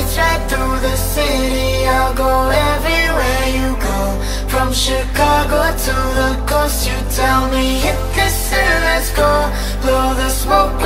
lights right through the city. I'll go everywhere you go. From Chicago to the coast, you tell me hit this and let's go. Blow the smoke